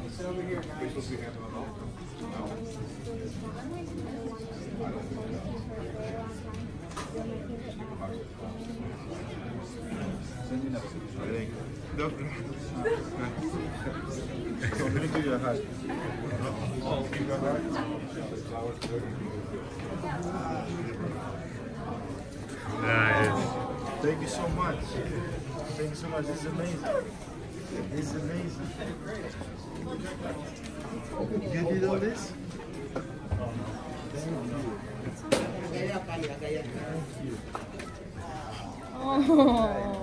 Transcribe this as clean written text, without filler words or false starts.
Sit over here, guys. Nice. Thank you so much. Thank you so much. This is amazing. This is amazing. You did all this? Oh.